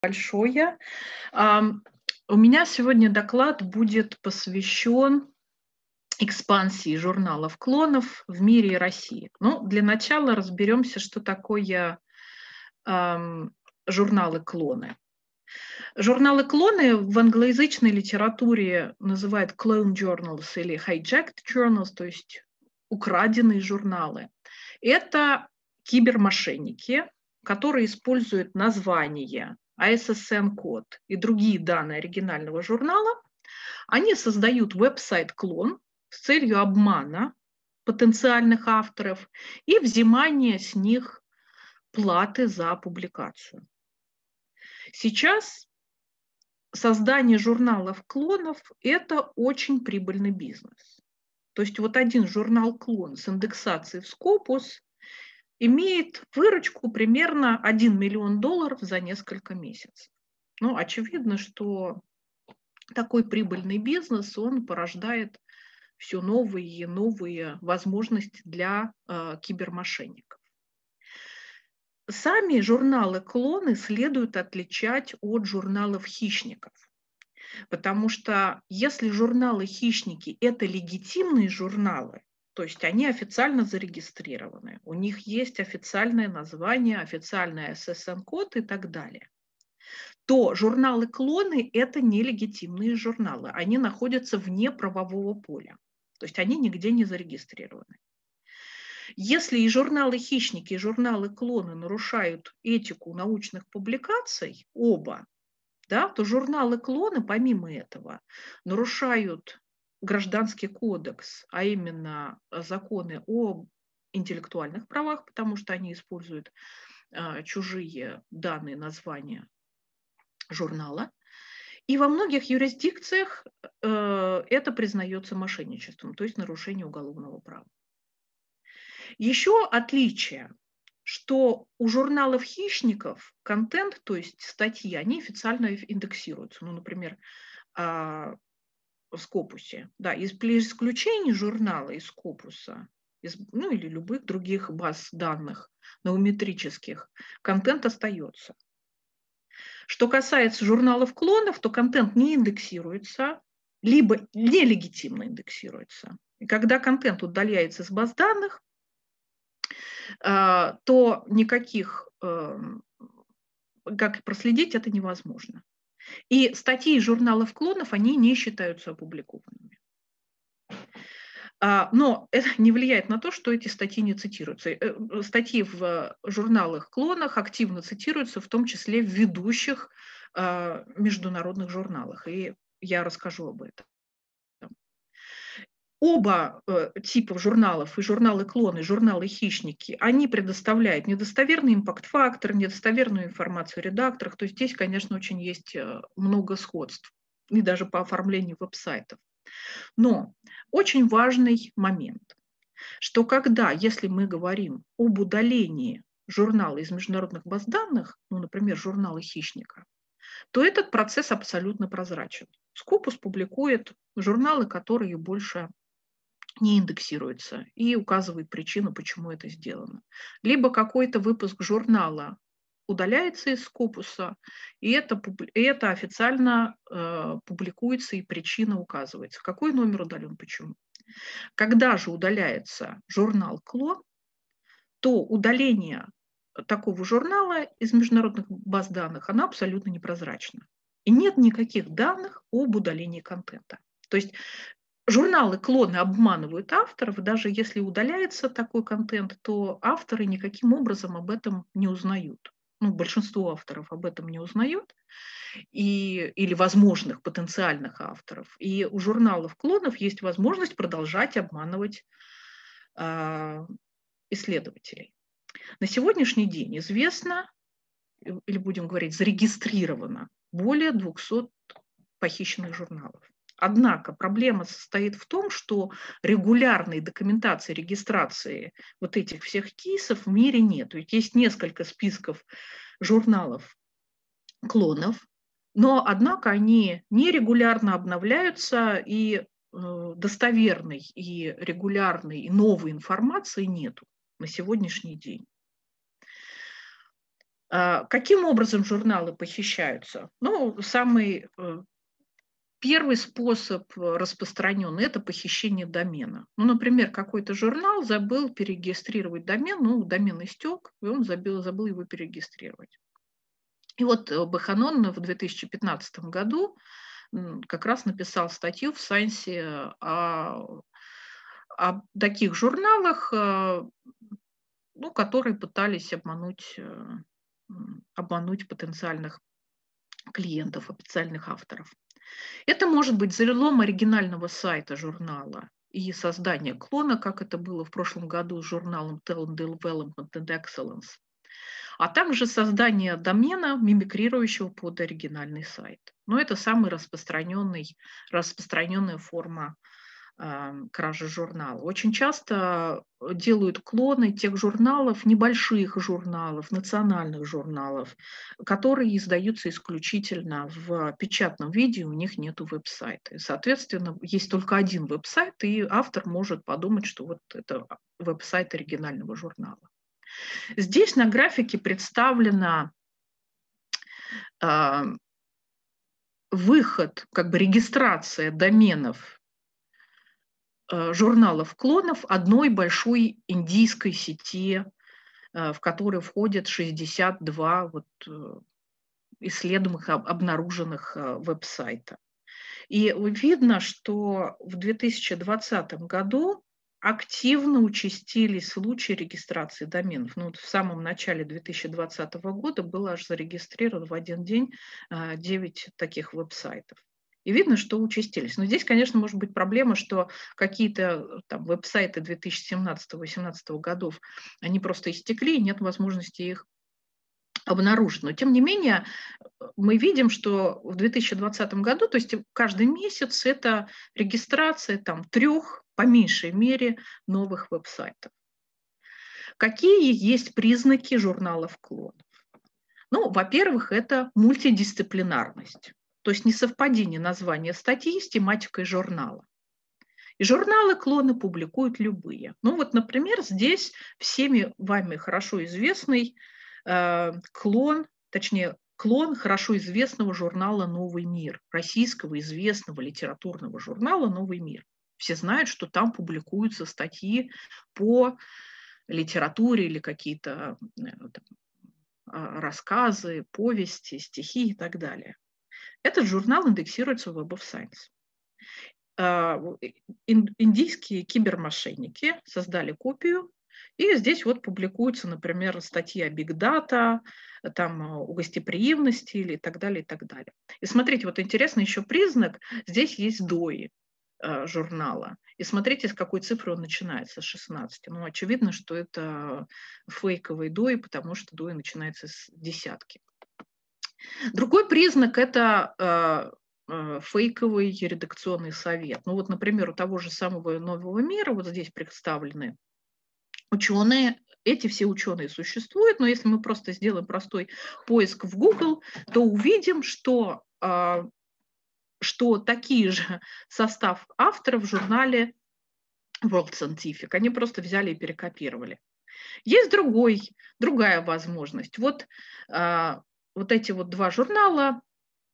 Большое. У меня сегодня доклад будет посвящен экспансии журналов-клонов в мире и России. Ну, для начала разберемся, что такое журналы-клоны. Журналы-клоны в англоязычной литературе называют clone journals или hijacked journals, то есть украденные журналы. Это кибермошенники, которые используют название, ISSN-код и другие данные оригинального журнала. Они создают веб-сайт-клон с целью обмана потенциальных авторов и взимания с них платы за публикацию. Сейчас создание журналов-клонов – это очень прибыльный бизнес. То есть вот один журнал-клон с индексацией в Scopus имеет выручку примерно $1 миллион за несколько месяцев. Ну, очевидно, что такой прибыльный бизнес, он порождает все новые и новые возможности для кибермошенников. Сами журналы-клоны следует отличать от журналов-хищников. Потому что если журналы-хищники – это легитимные журналы, то есть они официально зарегистрированы, у них есть официальное название, официальный SSN-код и так далее, то журналы-клоны – это нелегитимные журналы, они находятся вне правового поля, то есть они нигде не зарегистрированы. Если и журналы-хищники, и журналы-клоны нарушают этику научных публикаций, оба, да, то журналы-клоны, помимо этого, нарушают Гражданский кодекс, а именно законы о интеллектуальных правах, потому что они используют чужие данные, названия журнала. И во многих юрисдикциях это признается мошенничеством, то есть нарушение уголовного права. Еще отличие, что у журналов-хищников контент, то есть статьи, они официально индексируются. Ну, например, в Scopus. Да, при исключении журнала из Scopus, ну или любых других баз данных науметрических, контент остается. Что касается журналов-клонов, то контент не индексируется, либо нелегитимно индексируется. И когда контент удаляется из баз данных, то никаких, как проследить, это невозможно. И статьи журналов-клонов, они не считаются опубликованными. Но это не влияет на то, что эти статьи не цитируются. Статьи в журналах-клонах активно цитируются, в том числе в ведущих международных журналах. И я расскажу об этом. Оба типа журналов, и журналы-клоны, и журналы-хищники, они предоставляют недостоверный импакт-фактор, недостоверную информацию о редакторах. То есть здесь, конечно, очень есть много сходств, и даже по оформлению веб-сайтов. Но очень важный момент, что если мы говорим об удалении журнала из международных баз данных, ну, например, журнала «Хищника», то этот процесс абсолютно прозрачен. Scopus публикует журналы, которые больше не индексируется и указывает причину, почему это сделано. Либо какой-то выпуск журнала удаляется из Scopus, и это официально публикуется, и причина указывается. Какой номер удален, почему. Когда же удаляется журнал-клон, то удаление такого журнала из международных баз данных, оно абсолютно непрозрачно. И нет никаких данных об удалении контента. То есть журналы-клоны обманывают авторов, даже если удаляется такой контент, то авторы никаким образом об этом не узнают. Ну, большинство авторов об этом не узнают, или возможных потенциальных авторов. И у журналов-клонов есть возможность продолжать обманывать исследователей. На сегодняшний день известно, или будем говорить, зарегистрировано более 200 похищенных журналов. Однако проблема состоит в том, что регулярной документации регистрации вот этих всех кейсов в мире нет. Ведь есть несколько списков журналов-клонов, но, однако, они нерегулярно обновляются, и достоверной, и регулярной, и новой информации нету на сегодняшний день. Каким образом журналы похищаются? Ну, самый первый способ распространенный – это похищение домена. Ну, например, какой-то журнал забыл перерегистрировать домен, ну, домен истек, и он забыл его перерегистрировать. И вот Баханон в 2015 году как раз написал статью в Science о таких журналах, ну, которые пытались обмануть потенциальных клиентов, официальных авторов. Это может быть взлом оригинального сайта журнала и создание клона, как это было в прошлом году с журналом Talent Development and Excellence, а также создание домена, мимикрирующего под оригинальный сайт. Но это самая распространенная форма кражи журнала. Очень часто делают клоны тех журналов, небольших журналов, национальных журналов, которые издаются исключительно в печатном виде, у них нет веб-сайта. И, соответственно, есть только один веб-сайт, и автор может подумать, что вот это веб-сайт оригинального журнала. Здесь на графике представлена выход, как бы регистрация доменов журналов-клонов одной большой индийской сети, в которой входят 62 исследуемых, обнаруженных веб-сайта. И видно, что в 2020 году активно участились случаи регистрации доменов. Ну, вот в самом начале 2020 года было аж зарегистрировано в один день 9 таких веб-сайтов. И видно, что участились. Но здесь, конечно, может быть проблема, что какие-то там веб-сайты 2017-2018 годов, они просто истекли, и нет возможности их обнаружить. Но, тем не менее, мы видим, что в 2020 году, то есть каждый месяц, это регистрация там 3, по меньшей мере, новых веб-сайтов. Какие есть признаки журналов-клонов? Ну, во-первых, это мультидисциплинарность. То есть несовпадение названия статьи с тематикой журнала. И журналы-клоны публикуют любые. Ну вот, например, здесь всеми вами хорошо известный клон хорошо известного журнала «Новый мир», российского известного литературного журнала «Новый мир». Все знают, что там публикуются статьи по литературе или какие-то рассказы, повести, стихи и так далее. Этот журнал индексируется в Web of Science. Индийские кибермошенники создали копию, и здесь вот публикуются, например, статьи о Big Data, там, о гостеприимности или так далее, и так далее. И смотрите, вот интересный еще признак, здесь есть DOI журнала. И смотрите, с какой цифры он начинается, с 16. Ну, очевидно, что это фейковый DOI, потому что DOI начинается с десятки. Другой признак – это фейковый редакционный совет. Ну вот, например, у того же самого «Нового мира», вот здесь представлены ученые, эти все ученые существуют, но если мы просто сделаем простой поиск в Google, то увидим, что такие же состав авторов в журнале World Scientific. Они просто взяли и перекопировали. Есть другая возможность. Вот эти вот два журнала,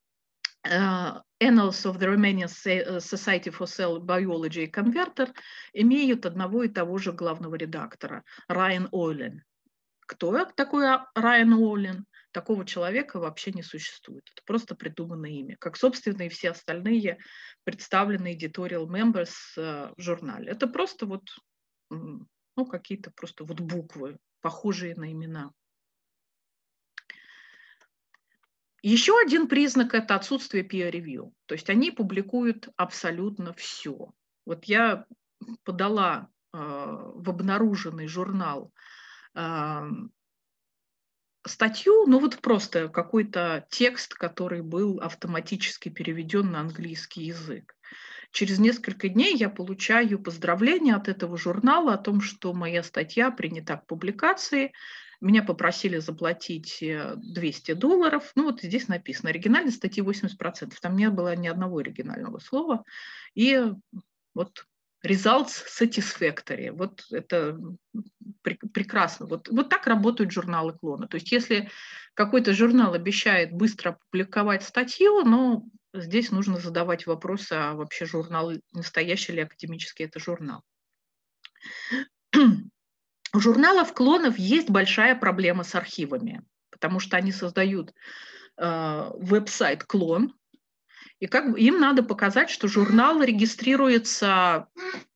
Annals of the Romanian Society for Cell Biology и Converter, имеют одного и того же главного редактора, Райан Ойлен. Кто такой Райан Ойлен? Такого человека вообще не существует. Это просто придуманное имя, как, собственно, и все остальные представленные editorial members в журнале. Это просто вот, ну, какие-то просто вот буквы, похожие на имена. Еще один признак – это отсутствие peer review. То есть они публикуют абсолютно все. Вот я подала в обнаруженный журнал статью, ну вот просто какой-то текст, который был автоматически переведен на английский язык. Через несколько дней я получаю поздравления от этого журнала о том, что моя статья принята к публикации. Меня попросили заплатить $200. Ну вот здесь написано, оригинальной статьи 80%. Там не было ни одного оригинального слова. И вот results satisfactory. Вот это прекрасно. Вот так работают журналы клона. То есть если какой-то журнал обещает быстро опубликовать статью, но здесь нужно задавать вопросы, а вообще журнал, настоящий ли академический это журнал. У журналов клонов есть большая проблема с архивами, потому что они создают веб-сайт клон, и как бы им надо показать, что журнал регистрируется.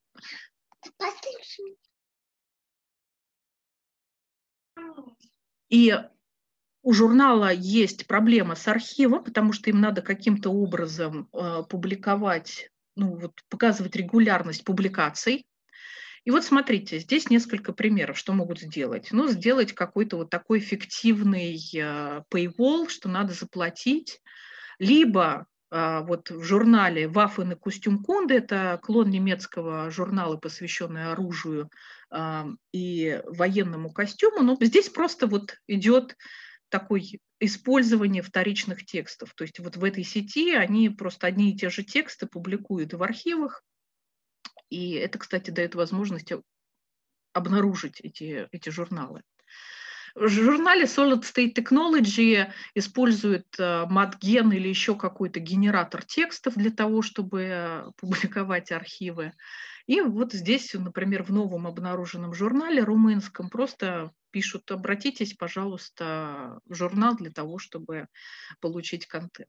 И у журнала есть проблема с архивом, потому что им надо каким-то образом публиковать, ну, вот, показывать регулярность публикаций. И вот смотрите, здесь несколько примеров, что могут сделать. Ну, сделать какой-то вот такой фиктивный paywall, что надо заплатить, либо вот в журнале Waffen и Kostümkunde, это клон немецкого журнала, посвященный оружию и военному костюму, но здесь просто вот идет такое использование вторичных текстов. То есть вот в этой сети они просто одни и те же тексты публикуют в архивах, и это, кстати, дает возможность обнаружить эти журналы. В журнале Solid State Technology используют MatGen или еще какой-то генератор текстов для того, чтобы публиковать архивы. И вот здесь, например, в новом обнаруженном журнале румынском просто пишут: обратитесь, пожалуйста, в журнал для того, чтобы получить контент.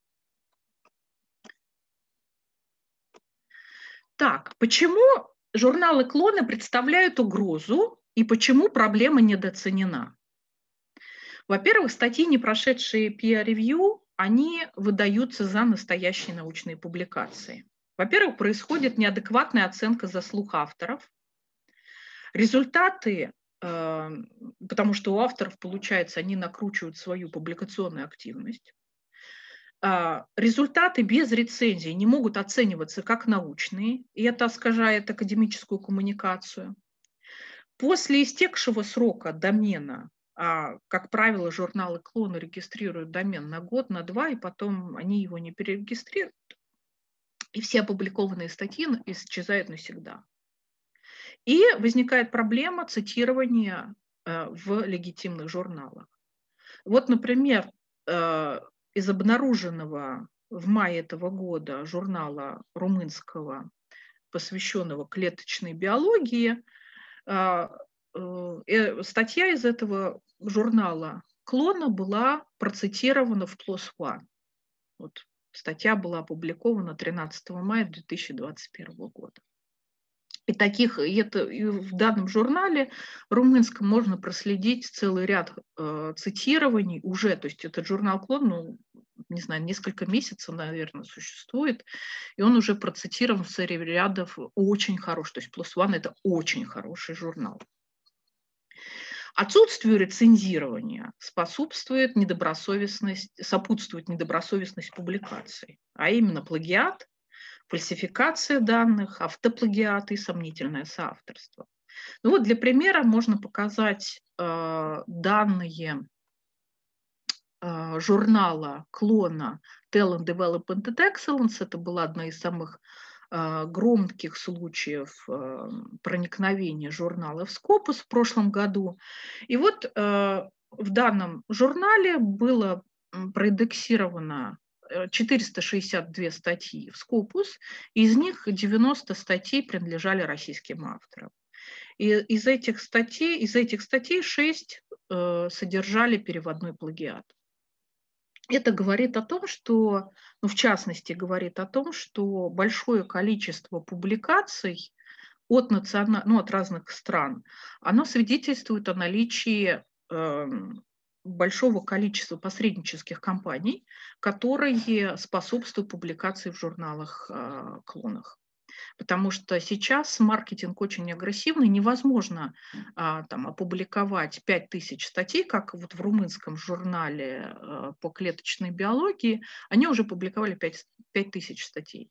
Так, почему журналы клона представляют угрозу и почему проблема недооценена? Во-первых, статьи, не прошедшие peer-review, они выдаются за настоящие научные публикации. Во-первых, происходит неадекватная оценка заслуг авторов. Результаты, потому что у авторов, получается, они накручивают свою публикационную активность. Результаты без рецензий не могут оцениваться как научные, и это искажает академическую коммуникацию. После истекшего срока домена, как правило, журналы клона регистрируют домен на год, на 2, и потом они его не перерегистрируют, и все опубликованные статьи исчезают навсегда. И возникает проблема цитирования в легитимных журналах. Вот, например, из обнаруженного в мае этого года журнала румынского, посвященного клеточной биологии, статья из этого журнала клона была процитирована в PLOS ONE. Вот статья была опубликована 13 мая 2021 года. И в данном журнале румынском можно проследить целый ряд цитирований уже, то есть этот журнал клон, ну, не знаю, несколько месяцев, наверное, существует, и он уже процитирован в серии рядов очень хороший, то есть PLOS ONE – это очень хороший журнал. Отсутствию рецензирования сопутствует недобросовестность публикаций, а именно плагиат, фальсификация данных, автоплагиат и сомнительное соавторство. Ну вот для примера можно показать данные журнала клона Talent Development and Excellence. Это была одна из самых громких случаев проникновения журнала в Scopus в прошлом году. И вот в данном журнале было проиндексировано 462 статьи в Scopus, из них 90 статей принадлежали российским авторам. И из этих статей 6 содержали переводной плагиат. Это говорит о том, что, ну, в частности, говорит о том, что большое количество публикаций от разных стран, оно свидетельствует о наличии большого количества посреднических компаний, которые способствуют публикации в журналах клонах. Потому что сейчас маркетинг очень агрессивный, невозможно там опубликовать 5000 статей, как вот в румынском журнале по клеточной биологии, они уже публиковали 5000 статей.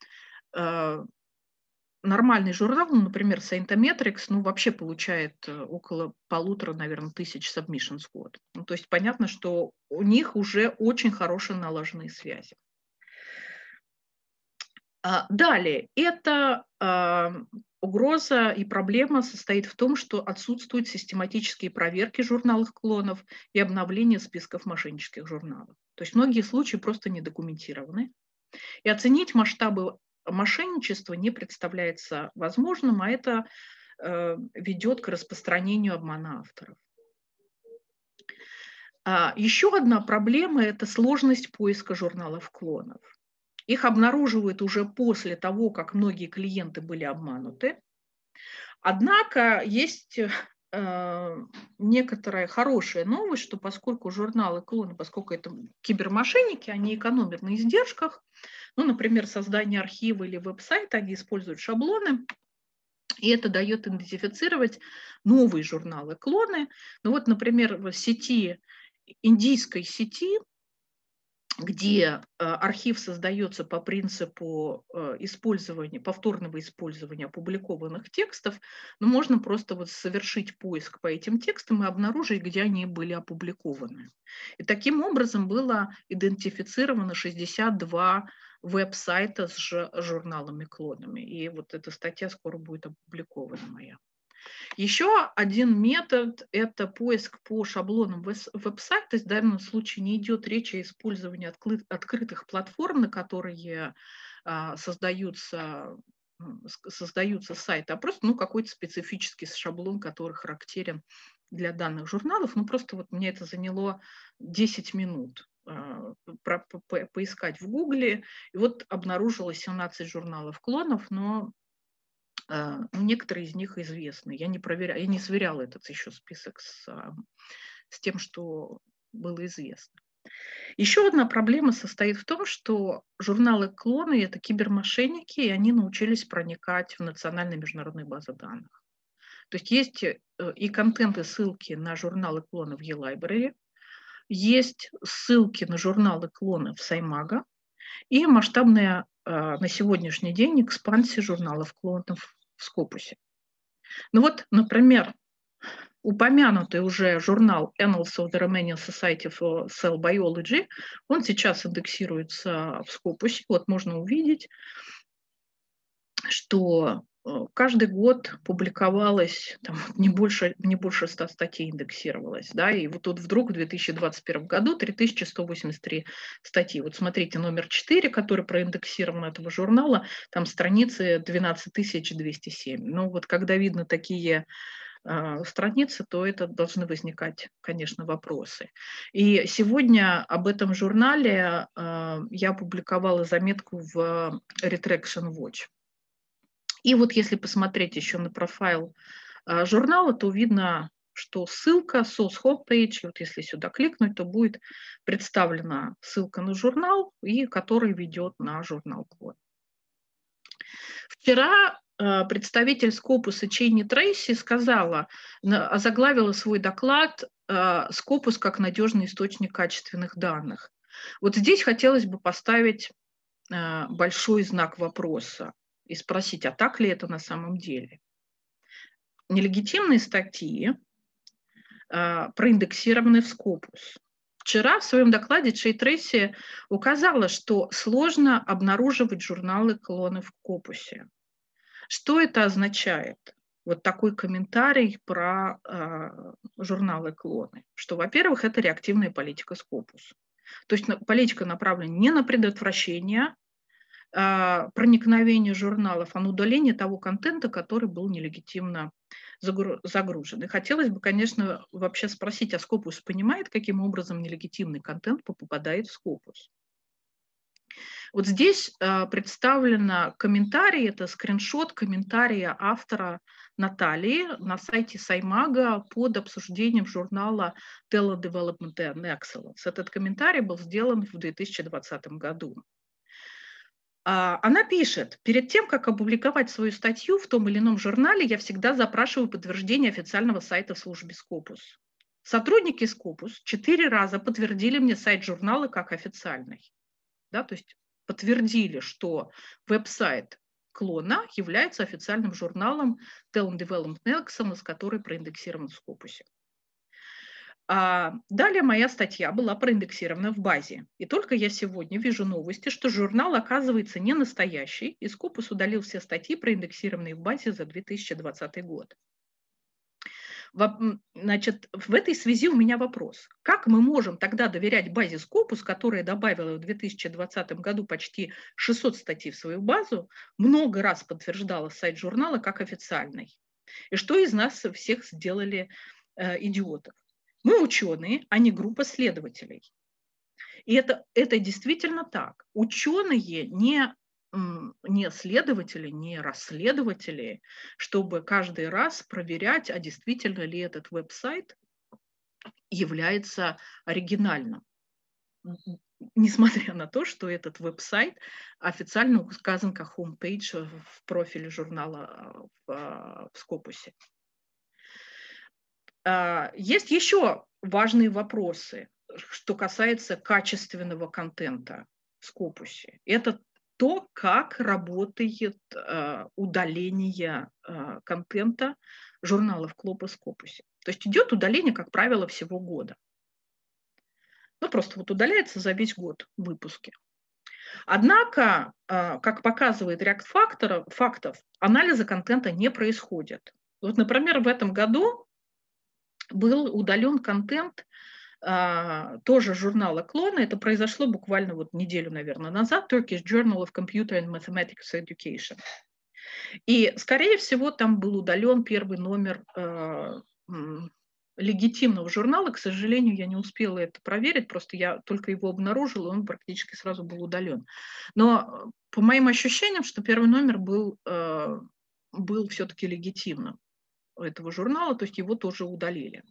Нормальный журнал, ну, например, Scientometrics, ну, вообще получает около 1500, наверное, тысяч submissions в год. Ну, то есть понятно, что у них уже очень хорошие налаженные связи. Далее, это угроза и проблема состоит в том, что отсутствуют систематические проверки журналов клонов и обновление списков мошеннических журналов. То есть многие случаи просто не документированы. И оценить масштабы мошенничества не представляется возможным, а это ведет к распространению обмана авторов. Еще одна проблема – это сложность поиска журналов клонов. Их обнаруживают уже после того, как многие клиенты были обмануты. Однако есть некоторая хорошая новость, что поскольку журналы клоны, поскольку это кибермошенники, они экономят на издержках. Ну, например, создание архива или веб-сайта, они используют шаблоны, и это дает идентифицировать новые журналы клоны. Ну вот, например, в сети, индийской сети, где архив создается по принципу повторного использования опубликованных текстов, но можно просто вот совершить поиск по этим текстам и обнаружить, где они были опубликованы. И таким образом было идентифицировано 62 веб-сайта с журналами-клонами. И вот эта статья скоро будет опубликована моя. Еще один метод – это поиск по шаблонам веб-сайта. То есть в данном случае не идет речь о использовании открытых платформ, на которые создаются сайты, а просто какой-то специфический шаблон, который характерен для данных журналов. Просто вот мне это заняло 10 минут поискать в Гугле. И вот обнаружилось 17 журналов клонов, но некоторые из них известны. Я не сверяла этот еще список с тем, что было известно. Еще одна проблема состоит в том, что журналы-клоны – это кибермошенники, и они научились проникать в национальные международные базы данных. То есть есть и контент, и ссылки на журналы-клоны в eLibrary, есть ссылки на журналы-клоны в Саймага и масштабная на сегодняшний день экспансия журналов-клонов в Scopus. Ну вот, например, упомянутый уже журнал Annals of the Romanian Society for Cell Biology, он сейчас индексируется в Scopus. Вот можно увидеть, что каждый год публиковалось, не больше 100 статей индексировалось, да, и вот тут вдруг в 2021 году 3183 статьи. Вот смотрите, номер 4, который проиндексирован этого журнала, там страницы 12207. Ну вот когда видно такие страницы, то это должны возникать, конечно, вопросы. И сегодня об этом журнале я опубликовала заметку в Retraction Watch. И вот если посмотреть еще на профайл журнала, то видно, что ссылка source homepage, вот если сюда кликнуть, то будет представлена ссылка на журнал, и который ведет на журнал Клон. Вчера представитель Scopus Чейни Трейси озаглавила свой доклад «Scopus как надежный источник качественных данных». Вот здесь хотелось бы поставить большой знак вопроса и спросить, а так ли это на самом деле? Нелегитимные статьи проиндексированы в Scopus. Вчера в своем докладе Чей Трейси указала, что сложно обнаруживать журналы-клоны в Scopus. Что это означает? Вот такой комментарий про журналы-клоны. Что, во-первых, это реактивная политика Scopus. То есть политика направлена не на предотвращение проникновения журналов, а на удаление того контента, который был нелегитимно загружен. И хотелось бы, конечно, вообще спросить, а Scopus понимает, каким образом нелегитимный контент попадает в Scopus? Вот здесь представлен комментарий, это скриншот комментария автора Натальи на сайте Саймага под обсуждением журнала Talent Development and Excellence. Этот комментарий был сделан в 2020 году. Она пишет: перед тем, как опубликовать свою статью в том или ином журнале, я всегда запрашиваю подтверждение официального сайта в службе Scopus. Сотрудники Scopus 4 раза подтвердили мне сайт журнала как официальный. Да, то есть подтвердили, что веб-сайт клона является официальным журналом Talent Development Excellence, который проиндексирован в Scopus. Далее моя статья была проиндексирована в базе. И только я сегодня вижу новости, что журнал, оказывается, не настоящий, и Scopus удалил все статьи, проиндексированные в базе за 2020 год. Значит, в этой связи у меня вопрос. Как мы можем тогда доверять базе Scopus, которая добавила в 2020 году почти 600 статей в свою базу, много раз подтверждала сайт журнала как официальный? И что из нас всех сделали идиотов? Мы ученые, а не группа следователей. И это действительно так. Ученые не следователи, не расследователи, чтобы каждый раз проверять, а действительно ли этот веб-сайт является оригинальным. Несмотря на то, что этот веб-сайт официально указан как хоум-пейдж в профиле журнала в Scopus. Есть еще важные вопросы, что касается качественного контента в Scopus. Это то, как работает удаление контента журналов Клоба Scopus. То есть идет удаление, как правило, всего года. Ну, просто вот удаляется за весь год выпуски. Однако, как показывает ряд фактов, анализа контента не происходит. Вот, например, в этом году был удален контент тоже журнала Клона. Это произошло буквально вот неделю, наверное, назад. Turkish Journal of Computer and Mathematics Education. И, скорее всего, там был удален первый номер легитимного журнала. К сожалению, я не успела это проверить, просто я только его обнаружила, и он практически сразу был удален. Но по моим ощущениям, что первый номер был все-таки легитимным этого журнала, то есть его тоже удалили.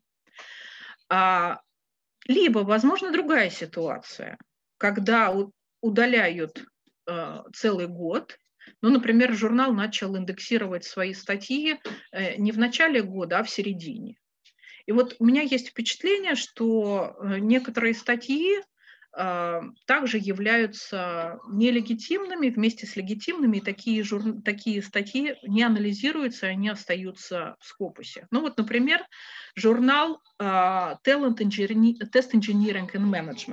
Либо, возможно, другая ситуация, когда удаляют целый год. Ну, например, журнал начал индексировать свои статьи не в начале года, а в середине. И вот у меня есть впечатление, что некоторые статьи также являются нелегитимными вместе с легитимными, и такие статьи не анализируются, они остаются в Scopus. Ну вот, например, журнал Test Engineering and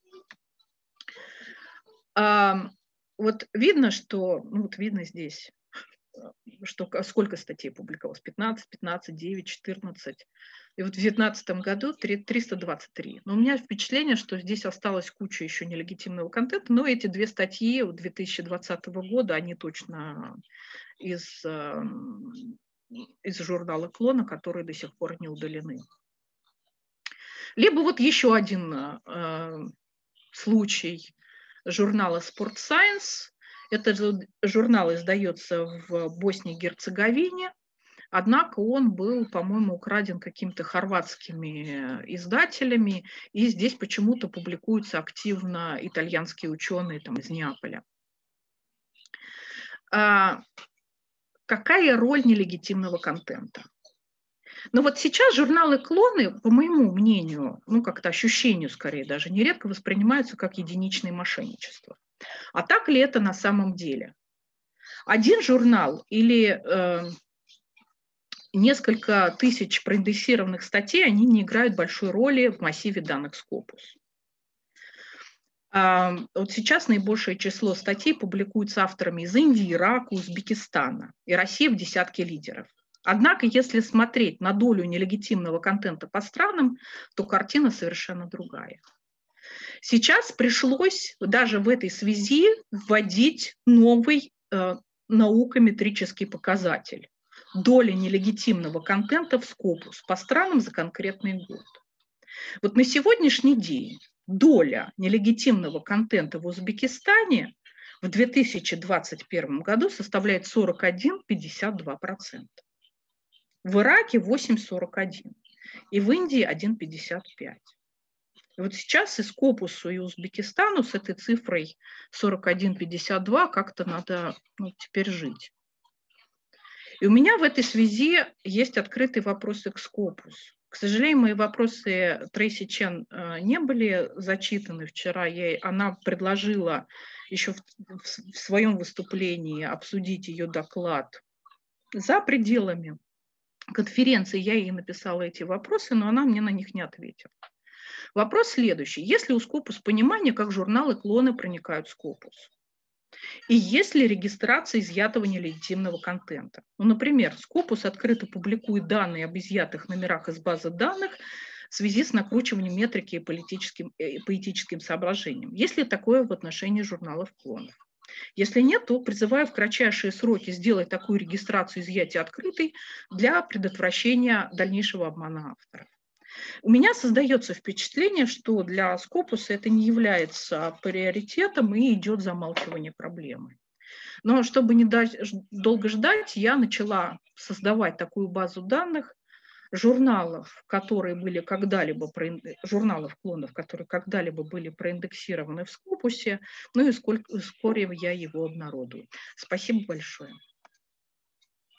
Management. Вот видно, что, ну вот видно здесь, что сколько статей публиковалось, 15, 9, 14. И вот в 2019 году 323. Но у меня впечатление, что здесь осталась куча еще нелегитимного контента, но эти две статьи 2020 года, они точно из журнала Клона, которые до сих пор не удалены. Либо вот еще один случай журнала Sport Science. Этот журнал издается в Боснии и Герцеговине. Однако он был, по-моему, украден какими-то хорватскими издателями, и здесь почему-то публикуются активно итальянские ученые там, из Неаполя. Какая роль нелегитимного контента? Но вот сейчас журналы Клоны, по моему мнению, ну как-то ощущению скорее даже, нередко воспринимаются как единичное мошенничество. А так ли это на самом деле? Один журнал или несколько тысяч проиндексированных статей, они не играют большой роли в массиве данных Scopus. Вот сейчас наибольшее число статей публикуется авторами из Индии, Ирака, Узбекистана, и Россия в десятке лидеров. Однако, если смотреть на долю нелегитимного контента по странам, то картина совершенно другая. Сейчас пришлось даже в этой связи вводить новый наукометрический показатель. Доля нелегитимного контента в Scopus по странам за конкретный год. Вот на сегодняшний день доля нелегитимного контента в Узбекистане в 2021 году составляет 41,52%. В Ираке 8,41%. И в Индии 1,55%. И вот сейчас и Scopus, и Узбекистану с этой цифрой 41,52 как-то надо теперь жить. И у меня в этой связи есть открытые вопросы к Scopus. К сожалению, мои вопросы Трейси Чен не были зачитаны вчера. Она предложила еще в своем выступлении обсудить ее доклад за пределами конференции я ей написала эти вопросы, но она мне на них не ответила. Вопрос следующий. Есть ли у Scopus понимание, как журналы клоны проникают в Scopus? И есть ли регистрация изъятого нелегитимного контента? Ну, например, Scopus открыто публикует данные об изъятых номерах из базы данных в связи с накручиванием метрики и поэтическим соображением. Есть ли такое в отношении журналов клонов? Если нет, то призываю в кратчайшие сроки сделать такую регистрацию изъятия открытой для предотвращения дальнейшего обмана авторов. У меня создается впечатление, что для Scopus это не является приоритетом и идет замалчивание проблемы. Но чтобы не долго ждать, я начала создавать такую базу данных журналов, которые были когда-либо, журналов клонов, которые когда-либо были проиндексированы в Scopus, ну и вскоре я его обнародую. Спасибо большое.